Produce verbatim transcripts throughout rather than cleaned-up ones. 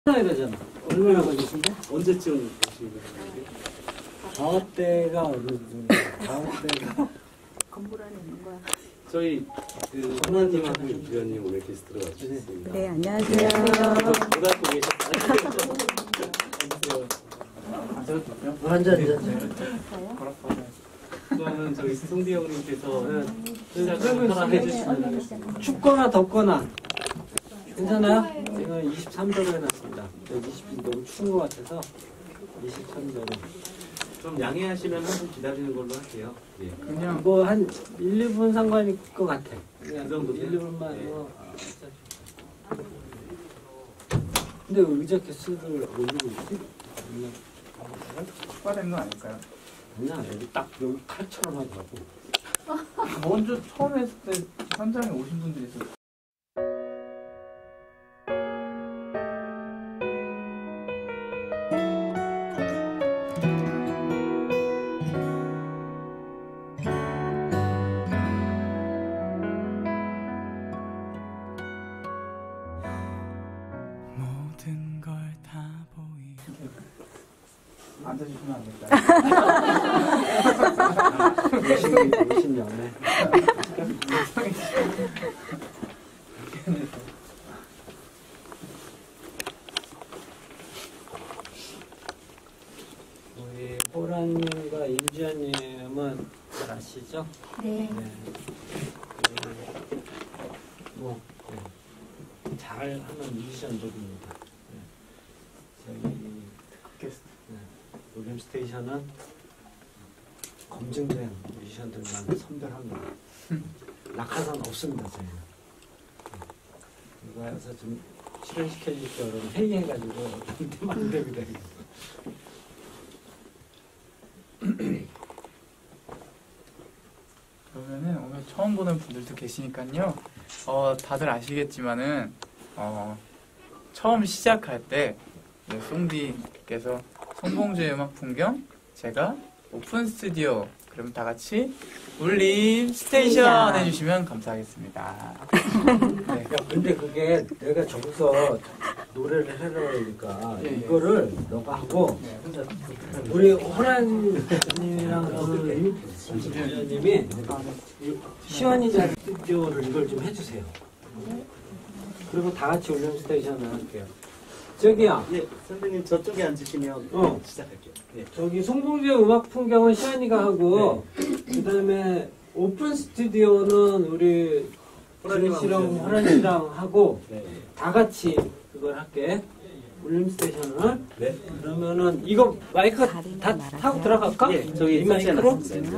해야 되잖아. 얼마나 걸리신데? 언제쯤 오시는 거예요? 저 때가 어느 정도? 다음 때가 건물 안에 있는 거야. 저희 그 하나님하고 유리언님 오늘 게스트로 와주셨습니다. 네, 안녕하세요. 고등학교 계셨어요? 앉아 앉아. 그러면 저희 송디 형님께서 시작을 하나 해주시면 춥거나 덥거나 괜찮아요? 제가 이십삼 도로 해놨습니다. 이십 도 너무 추운 것 같아서 이십삼 도로. 좀 양해하시면 한 분 기다리는 걸로 할게요. 예. 그냥 뭐 한 일, 이 분 상관일 것 같아. 그냥 그 정도 일, 이 분만. 네. 뭐. 근데 왜 의자 개수를 올리고 있지? 추가된 거 아닐까요? 아니야, 여기 딱 여기 칼처럼 하더라고. 먼저 처음 했을 때 현장에 오신 분들이 있어요. 모든 걸 다 보이. 앉아주시면 안 될까요? 오십, 오십 년에. 우리 호란님과 임지연님은 잘 아시죠? 네. 네. 뭐, 네. 잘하는 뮤지션들입니다. 네. 저희 게스트. 네. 녹음 스테이션은 검증된 뮤지션들만 선별합니다. 낙하산 없습니다, 저희는. 누가 와서 좀 출연시켜줄 때 여러분 회의해가지고 어떤 때 만듭니다. 그러면은 오늘 처음 보는 분들도 계시니까요. 어, 다들 아시겠지만은 어, 처음 시작할 때 네, 송디께서 송봉주의 음악 풍경, 제가 오픈 스튜디오, 그럼 다 같이 울림 스테이션 해주시면 감사하겠습니다. 네. 야, 근데 그게 내가 저기서 노래를 해라 그러니까 예, 예. 이거를 너가 하고 네. 우리 호란님이랑 오늘 임지연님이 시원이 자 스튜디오를 이걸 좀 해주세요. 그리고 다 같이 울림 스테이션을 할게요. 저기야. 예, 선생님 저쪽에 앉으시면 어. 시작할게요. 예. 저기 송봉주의 음악 풍경은 시안이가 하고 그 다음에 오픈 스튜디오는 우리 호란이랑 호란이랑 호란이랑 하고 네. 다 같이 그걸 할게. 울림 스테이션을. 네. 그러면은 이거 마이크 다 타고 들어갈까? 예, 저기 이 마이크로? 설치해놨습니다.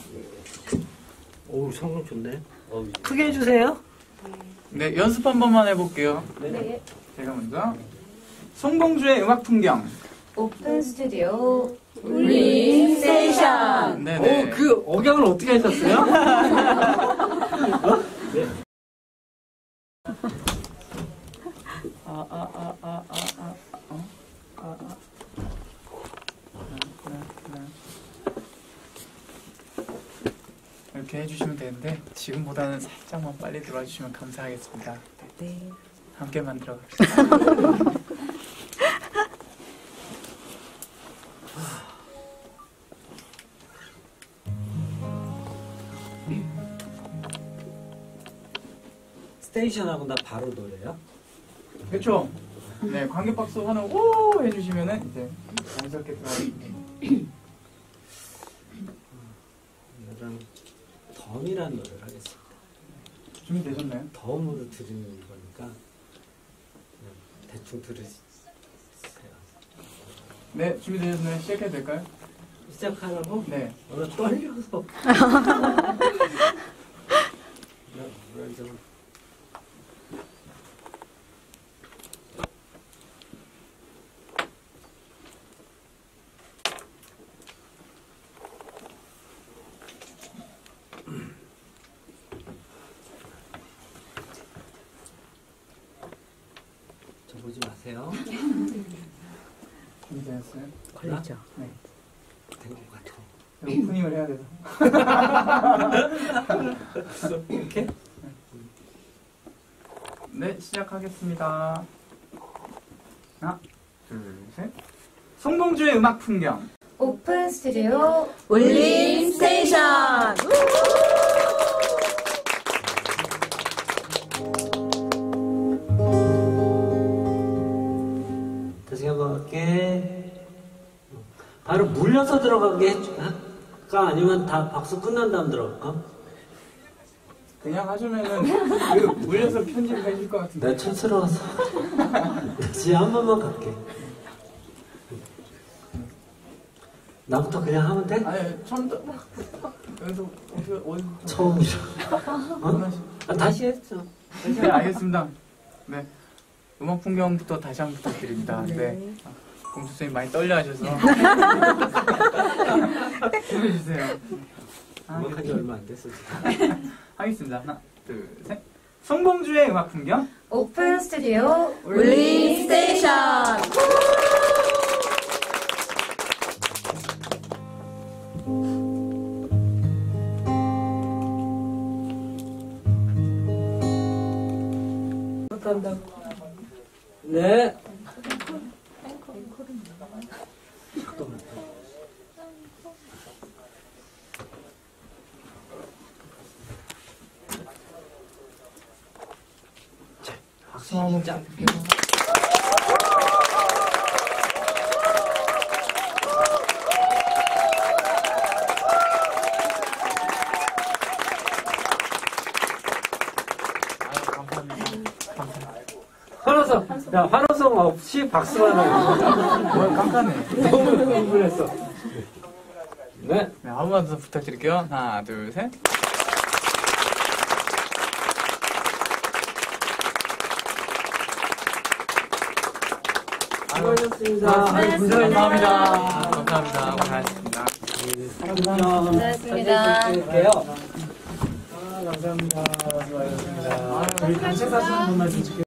오우 성능 좋네. 어, 크게 해주세요. 네, 연습 한 번만 해볼게요. 네. 제가 먼저 송봉주의 음악 풍경. 오픈 스튜디오 울림 스테이션. 네네. 오, 그 억양을 어떻게 하셨어요? 어? 네. 아, 아, 아, 아, 아, 아, 어? 아, 아. 하나, 하나. 이렇게 해주시면 되는데 지금보다는 살짝만 빨리 들어와 주시면 감사하겠습니다. 네. 함께 만들어 갑시다. 스테이션하고 나 바로 노래요? 그렇죠? 네, 관객 박수 하는 오 해주시면은 이제 자연스럽게 들어가겠습니다. 이거랑 덤이라는 노래를 하겠습니다. 준비되셨나요? 덤으로 들으는 거니까 그냥 대충 들으세요. 네, 준비되셨나요? 시작해도 될까요? 시작하라고? 네. 오늘 떨려서. 이런 좀 저 보지 마세요. 준비되셨어요? 걸리죠? 네. 된 것 같아. 오프닝을 해야 돼서. 이렇게? 네, 시작하겠습니다. 하나, 둘, 셋. 송봉주의 음악 풍경. 오픈 스튜디오 울림 스테이션. 다시 한번 할게. 바로 물려서 들어가게 할까? 아니면 다 박수 끝난 다음 들어갈까? 그냥 하시면은 그 물려서 편집해 줄 것 같은데. 내가 촌스러워서. 다시 한 번만 갈게. 나부터 그냥 하면 돼? 아니 처음부터 여기서 어디 어디 처음이라. 어? 아, 다시 했죠. 네, 알겠습니다. 네, 음악 풍경부터 다시 한번 부탁드립니다. 네, 공주 선생님 많이 떨려하셔서 해주세요. 음악한 지 얼마 안 됐어 지금. 하겠습니다. 하나, 둘, 셋. 송봉주의 음악 풍경. 오픈 스튜디오 울림 스테이션. 간다. 네. 자, 박수 한번 짝. 환호성. 야, 환호성 없이 박수만 하고. 뭘 깜깜해. 너무 흥분했어. 네. 네, 한 번 더 부탁드릴게요. 하나, 둘, 셋. 수고하셨습니다. 감사합니다. 감사합니다. 고생하셨습니다. 고생하셨습니다. 드릴게요. 아, 감사합니다. 수고하셨습니다. 우리 단체 사진 한 번만 좀 찍게요.